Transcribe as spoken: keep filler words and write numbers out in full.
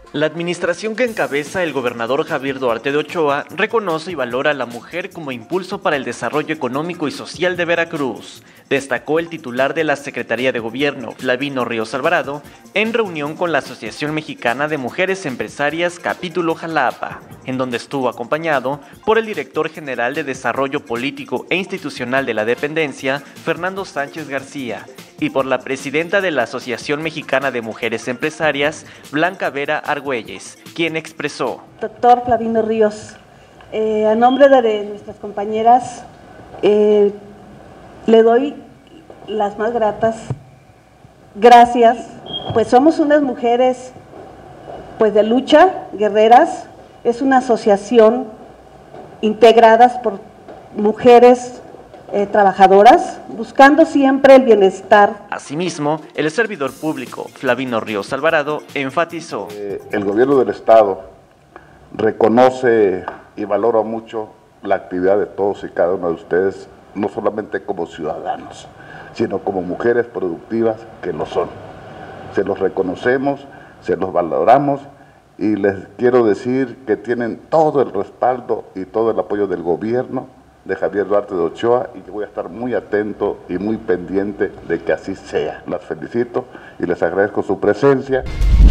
La administración que encabeza el gobernador Javier Duarte de Ochoa reconoce y valora a la mujer como impulso para el desarrollo económico y social de Veracruz, destacó el titular de la Secretaría de Gobierno, Flavino Ríos Alvarado, en reunión con la Asociación Mexicana de Mujeres Empresarias Capítulo Jalapa, en donde estuvo acompañado por el director general de Desarrollo Político e Institucional de la dependencia, Fernando Sánchez García, y por la presidenta de la Asociación Mexicana de Mujeres Empresarias, Blanca Vera Argüelles, quien expresó: Doctor Flavino Ríos, eh, a nombre de nuestras compañeras, eh, le doy las más gratas gracias, pues somos unas mujeres pues de lucha, guerreras, es una asociación integradas por mujeres Eh, trabajadoras, buscando siempre el bienestar. Asimismo, el servidor público Flavino Ríos Alvarado enfatizó: eh, el gobierno del estado reconoce y valora mucho la actividad de todos y cada uno de ustedes, no solamente como ciudadanos, sino como mujeres productivas que lo son. Se los reconocemos, se los valoramos y les quiero decir que tienen todo el respaldo y todo el apoyo del gobierno de Javier Duarte de Ochoa y que voy a estar muy atento y muy pendiente de que así sea. Las felicito y les agradezco su presencia.